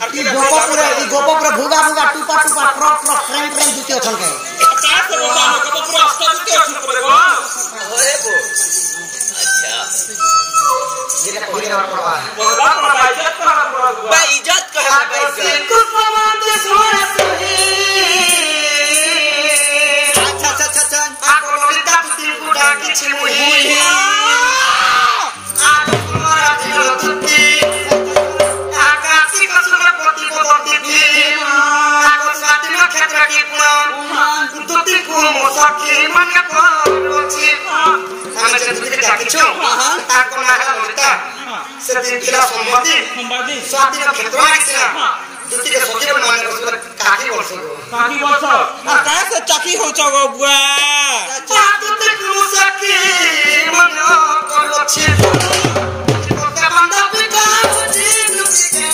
ई गोपपुर भुगा भुगा टुपा टुपा ट्रक ट्रक ट्रेन ट्रेन दुते अछन के का से बोला गोपपुर अस्त दुते अछन करे गो होए गो अच्छा जेला पहिरे पड़वा बोला पड़वा इज्जत करा पड़वा बा इज्जत कहा बा इज्जत कुसुमंत सोना सुही अच्छा आको ललिता पुती बुढ़ा किछि मुही आको तुम्हारा दिल तुती आकाशी कसुर पति बदती थी आको स्वाति नक्षत्र की पुन तुती को सखी मन परोछि हम जे तुती डाकिछु आको नाहा ललिता से दिन किला संबंधी स्वाति नक्षत्र आइसिना तुती के सखी मन माने कसुर काकी वर्ष का से चकी हो चगो बुआ तुती को सखी मन परोछि कोते बंदा पिता बुझी नुती के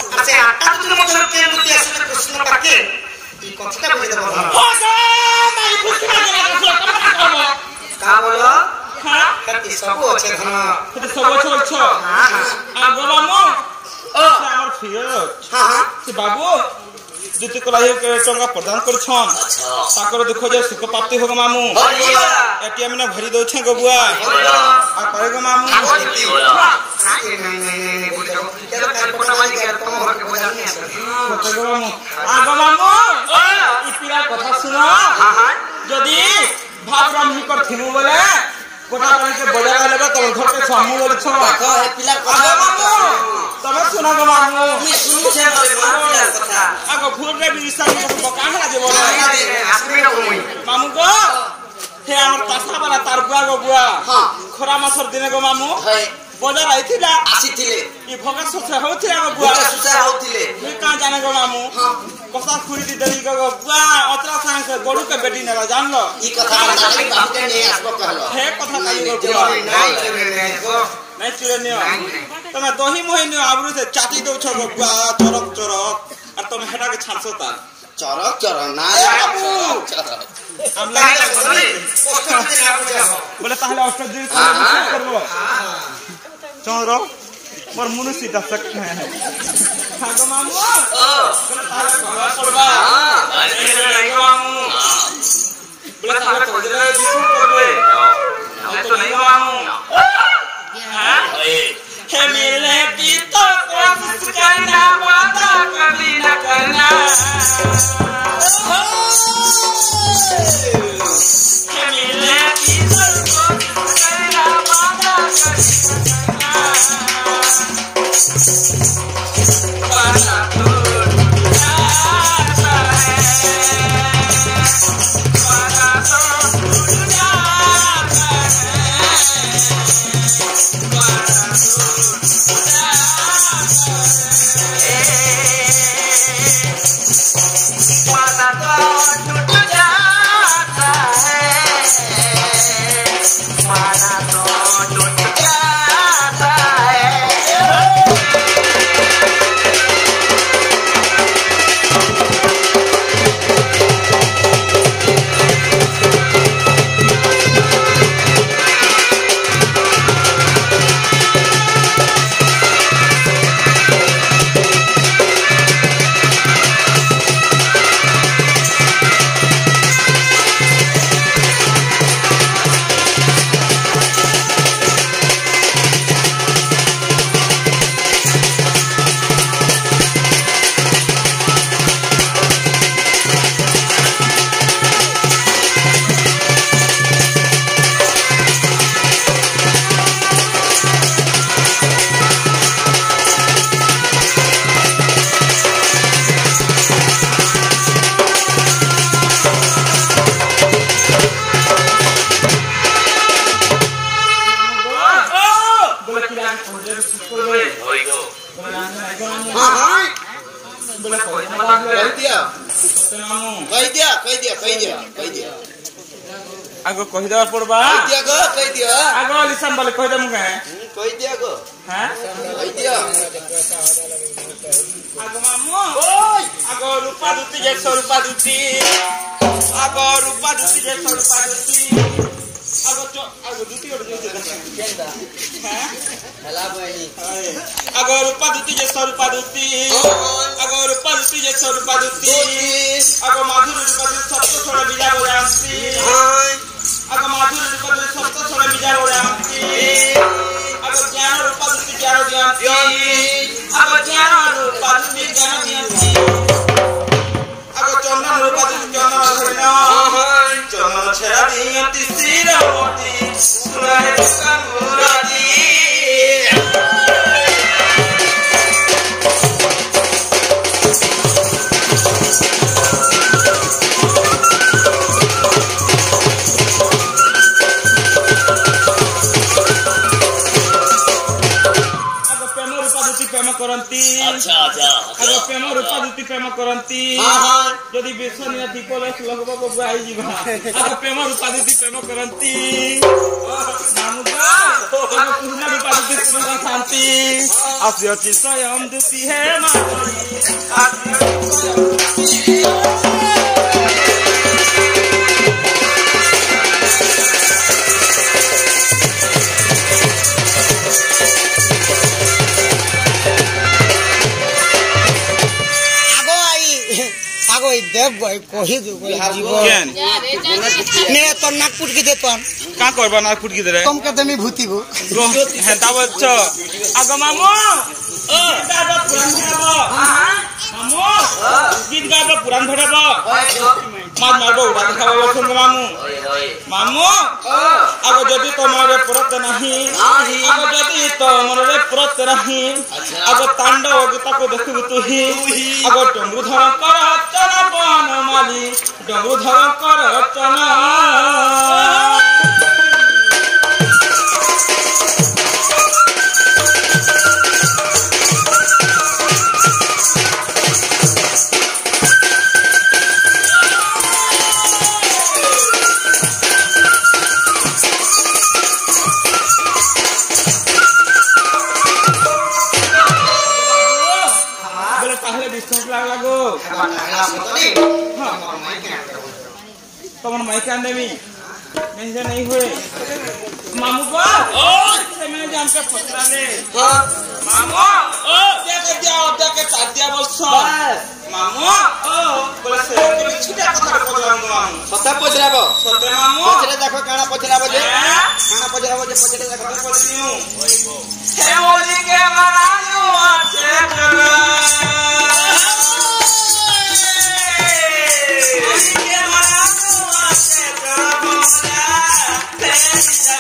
आटा संपत्ति सब अच्छे धन तो सब छ हां हां आगो मामू हमर फिर हां हां से बाबू जिते कलाई के टंगा प्रदान कर छन ताकर देखो जे सुख प्राप्ति होगा मामू एटीएम ने भरी दो छे गबुआ आ करेगा मामू नहीं बुझो तेरा कल्पना वाली के तुम घर के बाजार में आगो मामू ई पिरा कथा सुनो हां हां जदी भाग राम ही कर थिनु बोले कोटा पानी के बाजार लेबे तो घर के सामू बोले छ है पिला आगो मामू तमे सुना गो मामू मैं सुनु छे पिला कथा आगो फूल रे बिरसा के बकाहला जे बोले आसमी न होई मामू गो हे हमर तासा वाला तार बुआ गो बुआ हां खरा मासर दिने गो मामू है बाजार आइथिला आसीथिले ई भगा सोचा होथिला गो बुआ सुसा होथिले मी का जाने गो मामू हां कसा खुरी दी देली गो बुआ अतरा सांग से गोडू के बेटी नेला जान लो ई कथा बताली बाप के नहीं आसबो कहलो हे कथा काली गो बुआ नहीं चिरे नियो तमे दही मोहि नियो आबरू से चाटी दो छ गो बुआ चरक चरक और तमे हेटा के छानसो ता चरक चरक ना बाबू चरक हम बोले ताहले ऑस्ट्रेलिया दिन करबो चोरो मोर मुनुसी दशक है हागो मामू बोले ताहले करवा पड़बा अरे मामू बोले ताहले कोजरे दिसु करबे मैं तो नहीं मामू हां हे मिले की तो कोशिश करना वादा कभी न करना हे मिले की तो कोशिश करना वादा कभी न करना वादा तो जाता है वादा तो जाता कह दिया आगो कहि देबा पड़बा कह दिया आगो लिसन बोले कहि देमु के कह दिया गो हां कह दिया आगो मामू आगो रूपा दुती जे 100 रूपा दुती आगो रूपा दुती जे 100 रूपा दुती आगो दुती और जे केंदा हां हला बनी आगो रूपा दुती जे 100 रूपा दुती आगो रूपा दुती जे 100 रूपा दुती आगो माधुरी रूपा दुती सब थोड़ा बिजा हो जानती आगो माधुरी रूपा दुती सब थोड़ा बिजा हो जानती आगो ज्ञान रूपा दुती ज्ञान जानती आगो ज्ञान रूपा दुती ज्ञान जानती आगो चंदन रूपा दुती चंदन धरना चंदन छेड़ा दियंती सिरवती सुनाए कमुरादी करंती अच्छा आगो प्रेम रूपा दुती प्रेम करंती यदि बेसनिया दीपले लगबो को गाई जीवा आगो प्रेम रूपा दुती प्रेम करंती नामुगा आगो पूर्ण रूपा दुती प्रेम शांति आस्यति स्वयं दुती है माधुरी भाई कही दो केन ने तो नागपुर की देतन का करबा नागपुर की दरे तुम कहते मी भूती गो हेता बच्च आग मामू गीत गाबा पुराण धराबा मामू गीत गाबा पुराण धराबा मार मारबो उड़ा देखाबा बसन मामू मामू आग जदी तमरे परत नाही आग जदी तमरे परत नाही आग तांडव गीता को देखबु तुही आग डमरू धर कर चना बन माली डमरू धर कर चना तमन माइक आने में नहीं नहीं हुए मामू को से मैं जान के पकड़ा ले मामू क्या कर दिया चाटिया बस मामू बोले से के छुटा कथा पकड़ांगो मामू सता पचराबो सते मामू पचरे देखो काना पचराबो जे पचरे देखो पचरियो हे ओली के मनायो आछे करा के मनायो आछे करा